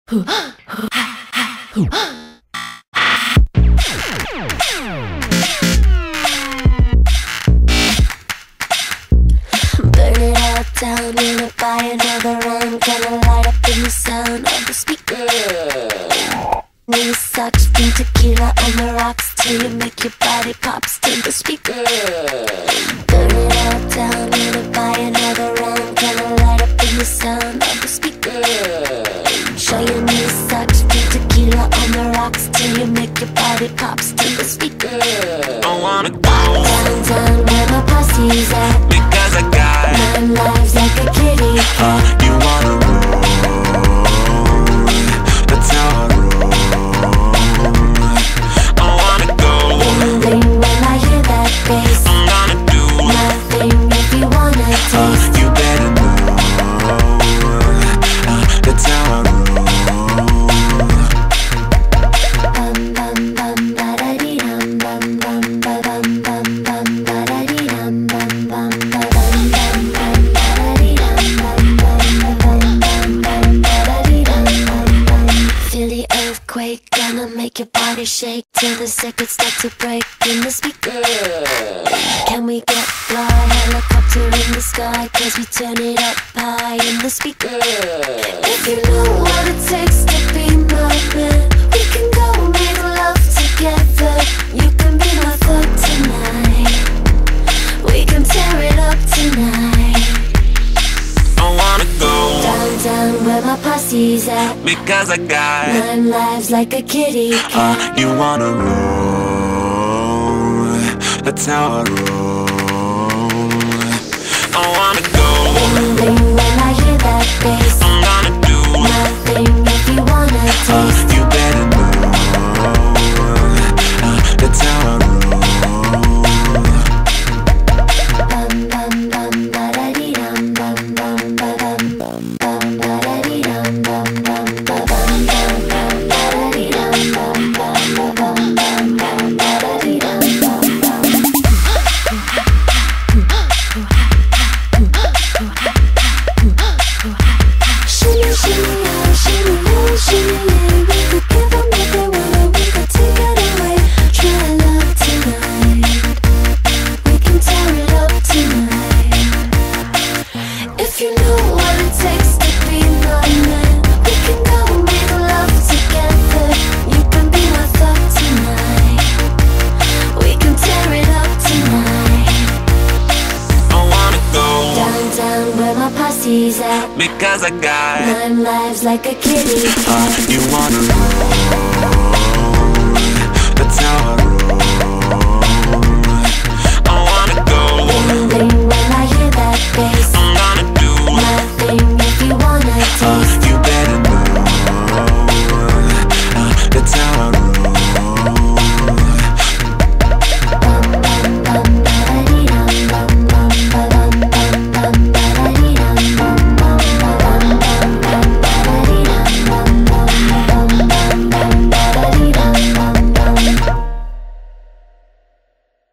it all down, wanna buy another round. Gonna light up in the sound of the speaker. Need such in tequila on the rocks till you make your body pops to the speaker. Burn it all down, wanna buy another round. Gonna light up in the sound of the speaker. Show you need such in tequila on the rocks till you make your body pops to the speaker. I wanna go downtown where my posse's at, because I got 9 lives like a kitty cat. You wanna roll, that's how I roll. I wanna go Bling bling when I hear that bass. I'm gonna do my thing if you wanna taste. You better know, that's how I roll. Bum bum bum ba da dee dum bum bum ba bum bum bum ba da dee dum bum bum ba bum bum bum ba da dee dum bum bum ba bum bum bum ba da dee dum bum bum. Feel the earthquake, gonna make your body shake till the circuits start to break in the speaker. Can we get fly, helicopter in the sky, 'cause we turn it up high in the speaker. If you know what it takes to be my man, we can go make love together. You can be my thug tonight, we can tear it up tonight. I wanna go Downtown where my posse's at, because I got 9 lives like a kitty cat. You wanna roll, that's how I roll. I wanna go Bling bling when I hear that bass. I'm gonna do my thing if you wanna taste. You better know, that's how I roll. Bum bum bum ba da dee dum bum bum ba bum bum bum ba da dee dum bum bum ba bum bum bum ba da dee dum bum bum ba bum bum bum ba da dee dum bum bum. Shimmy shimmy oh, shimmy oh, shimmy yeah. We could give 'em what they want, or we could take it away. Try love tonight, we can tear it up tonight. If you know what it takes to be my man, we can go make love together. You can be my thug tonight, we can tear it up tonight. I wanna go Downtown where my posse's at, because I got 9 lives like a kitty cat. You wanna roll, that's how I roll.